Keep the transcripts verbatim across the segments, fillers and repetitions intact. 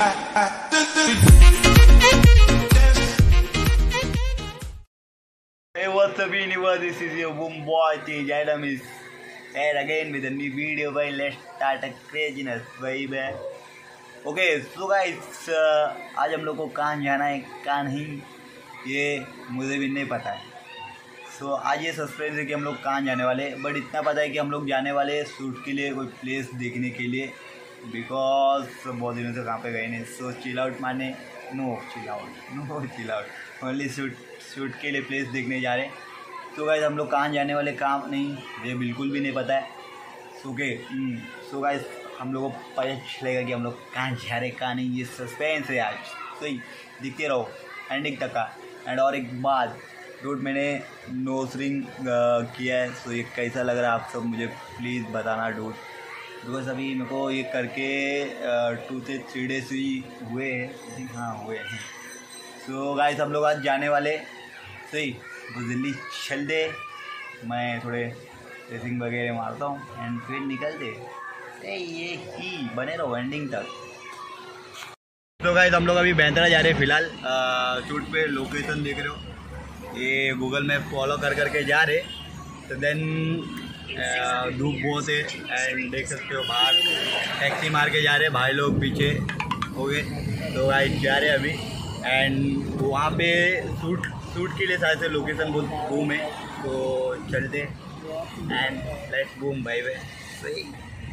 Hey, what's up, universe? This is your boom boy T J Adam is here again with a new video. By let's start a craziness, baby. Okay, so guys, uh, आज हम लोग को कहाँ जाना है कहाँ नहीं ये मुझे भी नहीं पता है. सो so, आज ये सस्पेंस है कि हम लोग कहाँ जाने वाले हैं. बट इतना पता है कि हम लोग जाने वाले हैं शूट के लिए, कोई प्लेस देखने के लिए. बिकॉज बहुत दिनों से कहाँ पे गए नहीं. सो चिल आउट माने no chill out no chill out only shoot shoot के लिए प्लेस देखने जा रहे हैं. तो गाइस हम लोग कहाँ जाने वाले कहाँ नहीं ये बिल्कुल भी नहीं पता है. सो के सो गाइस हम लोग को पता चलेगा कि हम लोग कहाँ जा रहे कहाँ नहीं. ये सस्पेंस है आज. सही दिखते रहो एंडिंग तक का. एंड और एक बात डूड, मैंने नोज रिंग किया है. सो ये कैसा लग रहा है आप सब मुझे प्लीज़ बताना डूड. बिकॉज अभी मेरे को ये करके टू से थ्री डेज ही हुए हैं. हाँ हुए हैं. सो गाइस हम लोग आज जाने वाले. सही तो जल्दी चल दे. मैं थोड़े रेसिंग वगैरह मारता हूँ एंड फिर निकल दे. ये ही बने रहो एंडिंग तक. तो गाइस हम लोग अभी बैंद्रा जा रहे हैं फिलहाल. शूट पे लोकेशन देख रहे हो. ये गूगल मैप फॉलो कर करके जा रहे. तो देन धूप बहुत है एंड देख सकते हो बाहर टैक्सी मार के जा रहे भाई लोग पीछे हो गए. तो गाइस जा रहे अभी एंड वहाँ पे शूट शूट के लिए शायद से लोकेशन बहुत बूम है. तो चलते एंड लेट्स बूम भाई वे. सही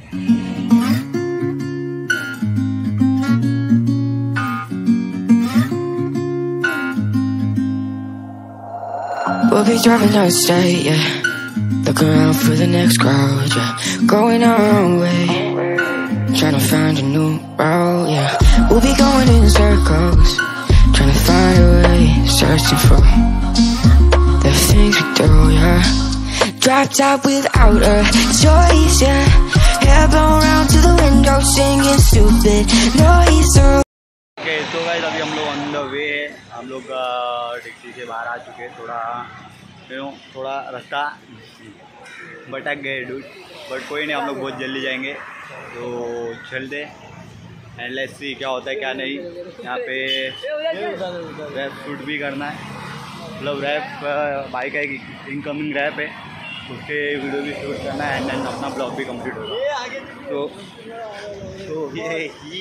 We'll be driving down the state, yeah. Looking around for the next crowd, yeah. Going our own way, trying to find a new route, yeah. We'll be going in circles, trying to find a way, searching for the things we do, yeah. Drop top without a choice, yeah. Hair blown round to the window, singing stupid noise. Okay तो guys अभी हम लोग on the way है. हम लोग taxi से बाहर आ चुके हैं. थोड़ा यू नो थोड़ा रास्ता भटक गए डूड. बट कोई नहीं, हम लोग बहुत जल्दी जाएंगे. तो चलते एंड लेट्स सी क्या होता है क्या नहीं. यहाँ पे रैप शूट भी करना है. मतलब रैप बाइक का एक इनकमिंग रैप है, उसके वीडियो भी शूट करना है एंड देन अपना ब्लॉग भी कंप्लीट होगा. तो तो ये ही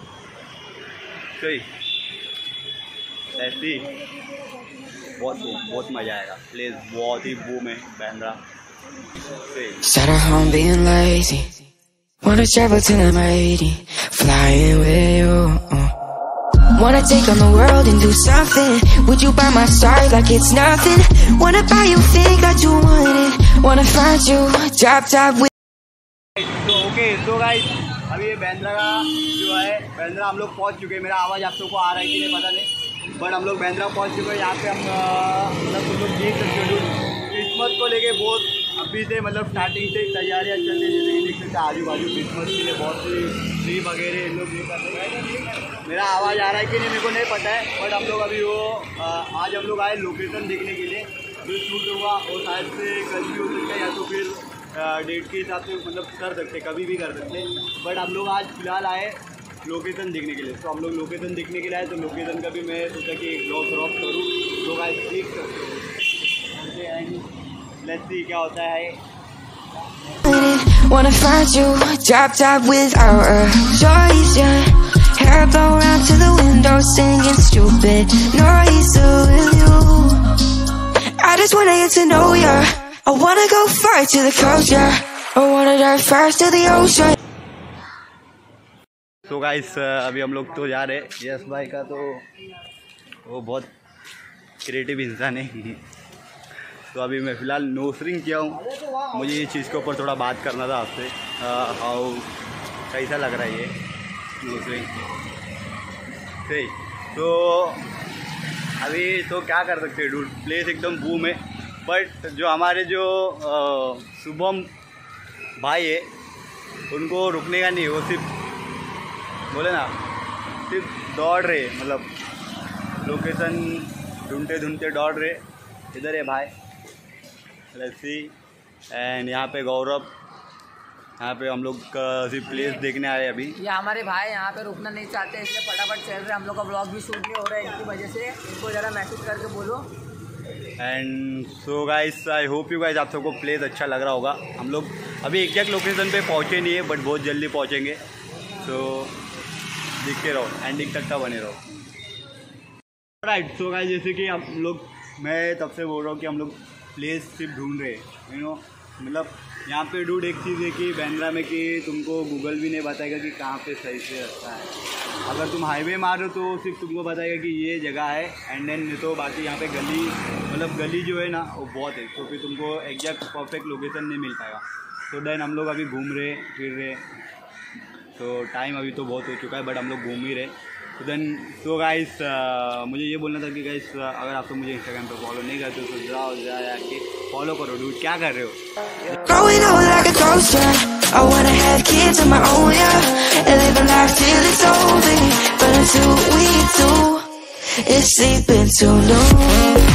सही ऐसी बहुत बहुत मज़ा आएगा. प्लेस बहुत ही बूम है Bandra. Sat at home being lazy, wanna travel till I'm eighty, flying with you, uh. Wanna take on the world and do something. Would you buy my stars like it's nothing? Wanna buy you think that you want it. Wanna find you, drop top with. तो okay तो guys अभी ये बैंद्रा का जो है बैंद्रा हम लोग पहुंच चुके हैं. मेरा आवाज़ आप सबको आ रहा है कि नहीं पता नहीं, बट हम लोग बैंद्रा पहुंच चुके हैं. यहाँ पे हम मतलब कुछ लोग देख सकते हो क्रिसमस को लेके बहुत अभी से मतलब स्टार्टिंग से तैयारियाँ चल रही है. जैसे कि देख सकते हैं आजू बाजू क्रिसमस के लिए बहुत सी ट्री वगैरह इन लोग ये कर रहे हैं. मेरा आवाज़ आ रहा है कि नहीं मेरे को नहीं पता है, बट हम लोग अभी वो आज हम लोग आए लोकेशन देखने के लिए. जो शूट होगा और शायद से कल भी हो सकता है या तो फिर डेट के हिसाब से मतलब कर सकते, कभी भी कर सकते. बट हम लोग आज फिलहाल आए लोकेशन देखने के लिए. तो हम लोग लोकेशन देखने के लिए आए. तो लोकेशन का भी मैं सोचा कि एक ब्लॉग ड्रॉप करूँ. तो गाइस देख सकते हो. लेट्स सी क्या होता है. Wanna find you, drop top without a choice, yeah. Hair blown round to the window, singing stupid noise with you. I just wanna get to know ya. I wanna go far to the coast, yeah. I wanna dive first to the ocean. तो guys अभी हम लोग तो जा रहे हैं. Yes भाई का तो वो बहुत क्रिएटिव इंसान है. तो अभी मैं फ़िलहाल नोज रिंग किया हूँ. मुझे ये चीज़ के ऊपर थोड़ा बात करना था आपसे. हाउ कैसा लग रहा है ये नोज रिंग. सही तो अभी तो क्या कर सकते हैं डूड. प्लेस एकदम बूम है. बट जो हमारे जो शुभम भाई है उनको रुकने का नहीं. वो सिर्फ बोले ना सिर्फ दौड़ रहे, मतलब लोकेशन ढूंढते ढूंढते दौड़ रहे. इधर है भाई लेट्स सी. एंड यहाँ पे गौरव यहाँ पे हम लोग सिर्फ प्लेस देखने आए अभी। ये हमारे भाई यहाँ पे रुकना नहीं चाहते, इसलिए फटाफट चल रहे। हम लोग का ब्लॉग भी शूट नहीं हो रहा है इनकी वजह से। इनको ज़रा मैसेज करके बोलो। And so guys, I hope you guys आप सबको प्लेस अच्छा लग रहा होगा। हम लोग अभी एग्जैक्ट लोकेशन पे पहुँचे नहीं है, बट बहुत जल्दी पहुँचेंगे। सो देखते रहो, एंडिंग तक का बने रहो। राइट, सो गाइस जैसे कि हम लोग, मैं तब से बोल रहा हूँ कि हम लोग प्लेस सिर्फ ढूंढ रहे हैं, यू नो। मतलब यहाँ पे डूड एक चीज़ है कि बांद्रा में कि तुमको गूगल भी नहीं बताएगा कि कहाँ पे सही से रास्ता है। अगर तुम हाईवे मारो तो सिर्फ तुमको बताएगा कि ये जगह है, एंड देन नहीं तो बाकी यहाँ पे गली, मतलब गली जो है ना वो बहुत है, तो फिर तुमको एग्जैक्ट परफेक्ट लोकेशन नहीं मिल पाएगा। तो देन हम लोग अभी घूम रहे फिर रहे, तो टाइम अभी तो बहुत हो चुका है, बट हम लोग घूम ही रहे। तो देन सो गाइस, मुझे ये बोलना था कि गाइस अगर आप तो मुझे इंस्टाग्राम पे फॉलो नहीं करते तो जाओ जाके फॉलो करो। डूड क्या कर रहे हो? Growing up like a ghost, yeah. I wanna have kids of my own, yeah. And live a life till it's over. But until we do, it's sleeping too long.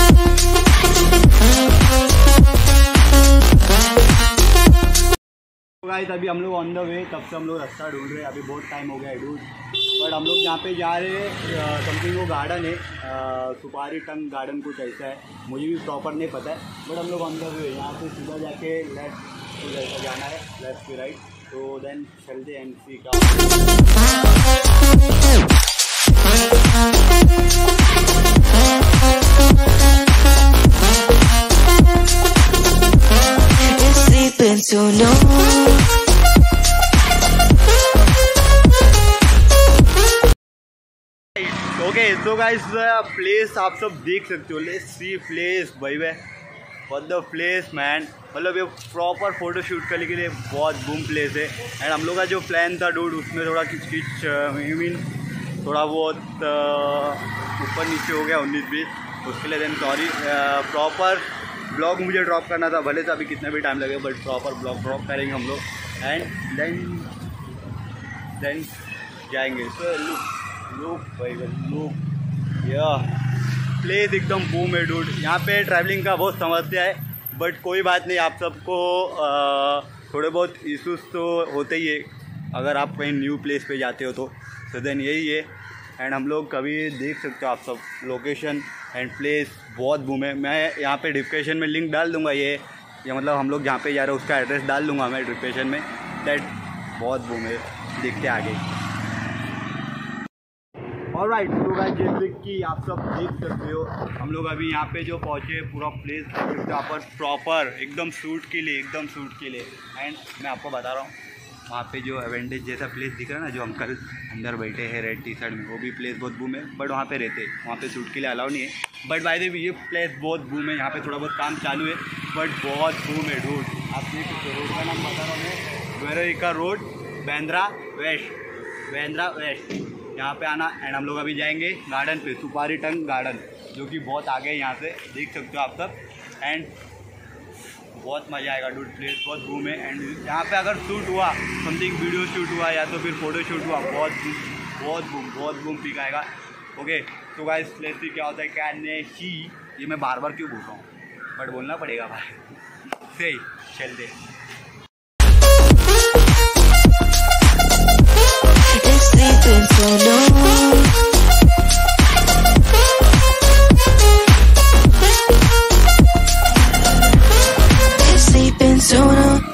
Guys अभी हम लोग on the way, तब से हम लोग रास्ता ढूंढ रहे हैं। अभी बहुत टाइम हो गया है डूड, बट हम लोग जहाँ पे जा रहे हैं समथिंग वो गार्डन है, सुपारी टंग गार्डन कुछ ऐसा है, मुझे भी प्रॉपर नहीं पता है, बट हम लोग ऑन द वे। यहाँ से सीधा जाके लेफ्ट ऐसा जाना है, लेफ्ट से राइट, तो देन चलते एम सी का। To know. Okay so guys, place आप सब देख सकते हो। लेट्स सी प्लेस भाई वे, व्हाट द प्लेस मैन। मतलब ये प्रॉपर फोटो शूट करने के लिए बहुत बूम प्लेस है। एंड हम लोग का जो प्लान था डूड, उसमें थोड़ा किच किच आई मीन थोड़ा बहुत ऊपर नीचे हो गया उन्नीस बीस, उसके लिए देन सॉरी। प्रॉपर ब्लॉग मुझे ड्रॉप करना था, भले से अभी कितना भी टाइम लगे, बट प्रॉपर ब्लॉग ड्रॉप करेंगे हम लोग, एंड देन देन जाएंगे। सो लुक लुक भाई लुक, या प्लेस एकदम बूम है डूड। यहाँ पे ट्रैवलिंग का बहुत समस्या है, बट कोई बात नहीं, आप सबको थोड़े बहुत इशूज़ तो होते ही है अगर आप कहीं न्यू प्लेस पे जाते हो तो। सो देन यही है, एंड हम लोग कभी देख सकते हो आप सब लोकेशन एंड प्लेस बहुत बूम है। मैं यहाँ पे डिस्क्रिप्शन में लिंक डाल दूँगा, ये या मतलब हम लोग जहाँ पे जा रहे हैं उसका एड्रेस डाल दूँगा मैं डिस्क्रिप्शन में। दैट बहुत बूम है, देखते आगे। ऑलराइट, तो गाइस जैसे कि आप सब देख सकते हो, हम लोग अभी यहाँ पे जो पहुँचे, पूरा प्लेस यहाँ पर प्रॉपर एकदम शूट के लिए, एकदम शूट के लिए। एंड मैं आपको बता रहा हूँ, वहाँ पे जो एवेंटेज जैसा प्लेस दिख रहा है ना, जो अंकल अंदर बैठे हैं रेड टी शर्ट में, वो भी प्लेस बहुत बूम है, बट वहाँ पे रहते, वहाँ पे शूट के लिए अलाउ नहीं है। बट बाय द वे ये प्लेस बहुत बूम है, यहाँ पे थोड़ा बहुत काम चालू है, बट बहुत बूम है रोड। आप देख सकते हो, रोड का नाम बता रहा हूँ मैं, Dwarka road, Bandra west, Bandra west. यहाँ पे आना, एंड हम लोग अभी जाएंगे गार्डन पे, सुपारी टंग गार्डन, जो कि बहुत आगे है यहाँ से, देख सकते हो आप सब। एंड बहुत मज़ा आएगा डूड, प्लेस बहुत बूम है। एंड यहाँ पे अगर शूट हुआ समथिंग, वीडियो शूट हुआ या तो फिर फोटो शूट हुआ, बहुत बहुत बूम बहुत बूम पिक आएगा। ओके तो गाइस लेट्स सी क्या होता है, क्या नहीं। ये मैं बार बार क्यों बोल रहा हूँ, बट बोलना पड़ेगा भाई, सही चलते। Sleeping so long. It's sleeping so long.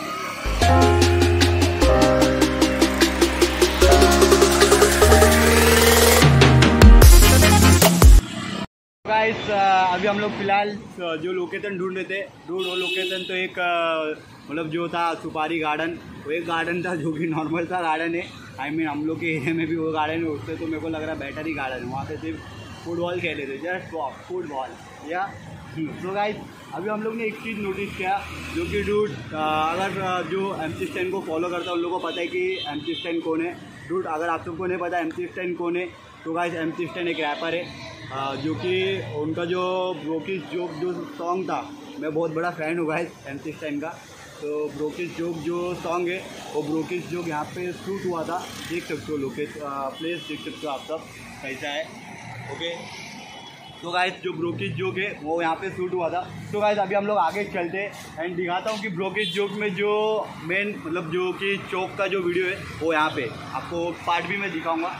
Guys अभी हम लोग फिलहाल जो लोकेशन ढूंढ रहे थे डूड, वो लोकेशन तो एक मतलब जो था सुपारी गार्डन, वो एक गार्डन था जो कि नॉर्मल सा गार्डन है। आई मीन हम लोग के एरिया में भी वो गार्डन है, उससे तो मेरे को लग रहा है बेटर ही गार्डन है। वहाँ पे सिर्फ फुटबॉल खेले थे, जस्ट फुटबॉल या। तो गाइस अभी हम लोग ने एक चीज़ नोटिस किया, जो कि डूड अगर जो एम सी स्टैन को फॉलो करता है उन लोगों को पता है कि एम सी स्टैन कौन है। डूड अगर आप सबको नहीं पता एम सी स्टैन कौन है, तो गाइस एम सी स्टैन एक रैपर है, जो कि उनका जो ब्रोकिस जोक जो सॉन्ग था, मैं बहुत बड़ा फ़ैन हूँ गाइस एम सी स्टैन का। तो ब्रोकिस जोक जो सॉन्ग है, वो ब्रोकिस जोक यहाँ पे शूट हुआ था, देख सकते हो लोकेश प्लेस देख सकते हो आप सब कैसा है। ओके तो गाइस जो ब्रोकेज जोक है वो यहाँ पे शूट हुआ था। तो गाइस अभी हम लोग आगे चलते हैं एंड दिखाता हूँ कि ब्रोकेज जोक में जो मेन मतलब जो कि चौक का जो वीडियो है वो यहाँ पे आपको पार्ट भी मैं दिखाऊंगा।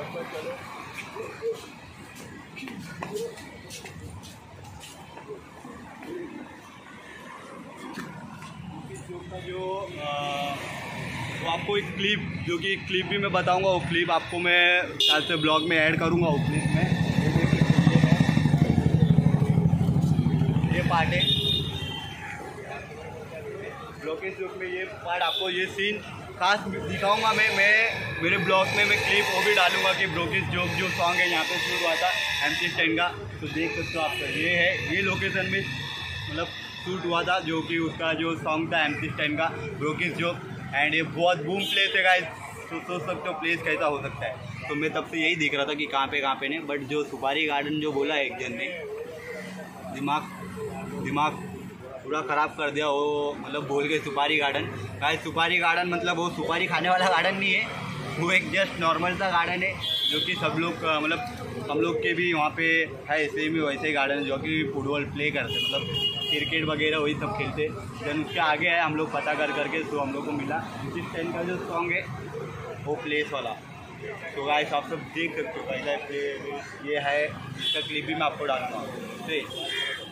जोक का जो आ, तो आपको एक क्लिप जो कि क्लिप भी मैं बताऊंगा, वो क्लिप आपको मैं शायद से ब्लॉग में ऐड करूंगा। वो क्लिप में ये पार्ट है ब्रोकेज जोक में, ये पार्ट आपको ये सीन खास दिखाऊंगा मैं मैं मेरे ब्लॉग में मैं क्लिप वो भी डालूंगा कि ब्रोकेज जोक जो सॉन्ग है यहाँ पे शूट हुआ था एमसी स्टैन का। तो देख सकते हो आप, ये है ये लोकेशन में मतलब शूट हुआ था जो कि उसका जो सॉन्ग था एमसी स्टैन का ब्रोकेज जोक। एंड ये बहुत बूम प्लेस है गाइस, तो सोच सकते हो प्लेस कैसा हो सकता है। तो मैं तब से यही देख रहा था कि कहाँ पे कहाँ पे नहीं, बट जो सुपारी गार्डन जो बोला एक जन ने, दिमाग दिमाग पूरा ख़राब कर दिया वो, मतलब बोल के सुपारी गार्डन। गाइस सुपारी गार्डन मतलब वो सुपारी खाने वाला गार्डन नहीं है, वो एक जस्ट नॉर्मल सा गार्डन है जो कि सब लोग मतलब हम लोग के भी वहाँ पे है सेम ही वैसे ही गार्डन जो कि फुटबॉल प्ले करते मतलब क्रिकेट वगैरह वही सब खेलते। देन उसके आगे है हम लोग पता कर करके तो हम लोग को मिला जिस टाइम का जो सॉन्ग है वो प्लेस वाला। तो गाइस आप सब देख सकते हो कैसा है प्ले, ये है इसका क्लिप भी मैं आपको डालूंगा। तो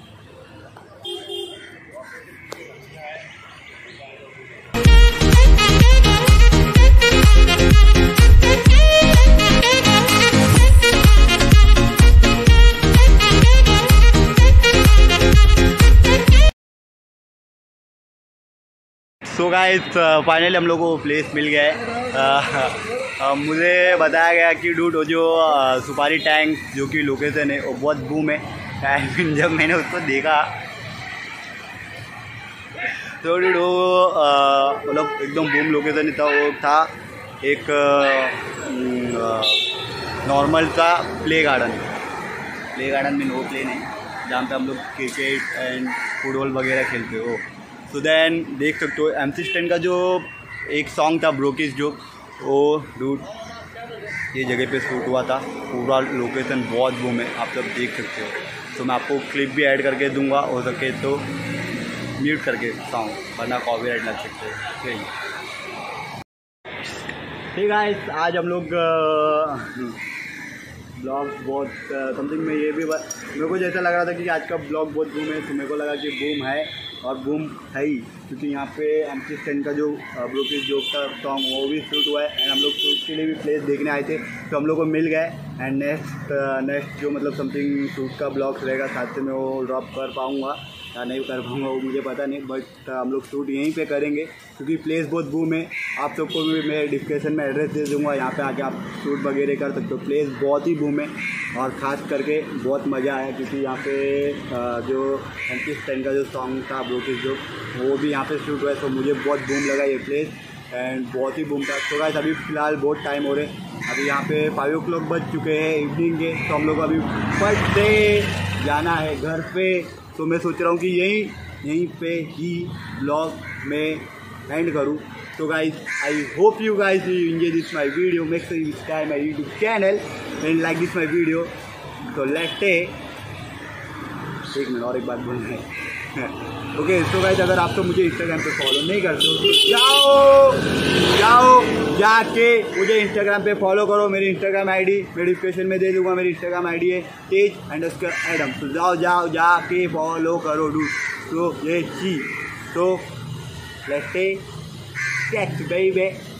सो गाइस फाइनली हम लोग को प्लेस मिल गया है। मुझे बताया गया कि डूड वो जो uh, सुपारी टैंक जो कि लोकेशन है वो बहुत बूम है। एंड जब मैंने उसको देखा तो डूड वो मतलब एकदम बूम लोकेशन था। वो था एक नॉर्मल सा प्ले गार्डन प्ले गार्डन में नो प्ले नहीं जहाँ पे हम लोग क्रिकेट एंड फुटबॉल वगैरह खेलते हो। तो देन देख सकते हो एमसी स्टैन का जो एक सॉन्ग था ब्रोकेज जोक, वो डूड ये जगह पे शूट हुआ था। पूरा लोकेशन बहुत बूम है, आप सब देख सकते हो। तो मैं आपको क्लिप भी ऐड करके दूंगा, हो सके तो म्यूट करके सॉन्ग, वरना कॉपीराइट लग सकते हो। ठीक गाइस, आज हम लोग ब्लॉग बहुत समथिंग में ये भी मेरे को जैसा लग रहा था कि आज का ब्लॉग बहुत बूम है, तो मेरे को लगा कि बूम है और बूम है ही, क्योंकि यहाँ पे एमसी स्टैन का जो ब्रोकेज जोक का सॉन्ग वो भी शूट हुआ है। एंड हम लोग शूट के लिए भी प्लेस देखने आए थे, तो हम लोग को मिल गए। एंड नेक्स्ट नेक्स्ट जो मतलब समथिंग शूट का ब्लॉग रहेगा साथ में वो ड्रॉप कर पाऊँगा या नहीं कर पाऊँगा वो मुझे पता नहीं, बट हम लोग शूट यहीं पे करेंगे क्योंकि प्लेस बहुत बूम है। आप सबको भी मैं डिस्क्रिप्शन में एड्रेस दे दूँगा, यहाँ पे आके आप शूट वगैरह कर सकते हो। प्लेस बहुत ही बूम है और ख़ास करके बहुत मज़ा आया क्योंकि यहाँ पे जो एमसी स्टैन का जो सॉन्ग था ब्रोकेज जोक वो भी यहाँ पे शूट हुआ है। तो मुझे बहुत बूम लगा ये प्लेस एंड बहुत ही बूम था। तो गाइस अभी फ़िलहाल बहुत टाइम हो रहे, अभी यहाँ पे फाइव ओ क्लॉक बज चुके हैं इवनिंग के, तो हम लोग अभी फर्स्ट डे जाना है घर पे। तो मैं सोच रहा हूँ कि यहीं यहीं पे ही ब्लॉग में एंड करूँ। तो guys I hope you guys you enjoy this my video, make sure you subscribe my YouTube channel and like this my video. तो लेट्स से एक मिनट और एक बात बोलना है ओके। सो गाइस अगर आप तो मुझे इंस्टाग्राम पे फॉलो नहीं करते हो तो जाओ जाओ जाके मुझे इंस्टाग्राम पे फॉलो करो। मेरी इंस्टाग्राम आईडी मैं डिस्क्रिप्शन में दे दूंगा, मेरी इंस्टाग्राम आईडी है तेज अंडरस्कोर एडम। तो जाओ जाओ जाके फॉलो करो डू। तो ये चीज तो लेट्स से कैच बेबी।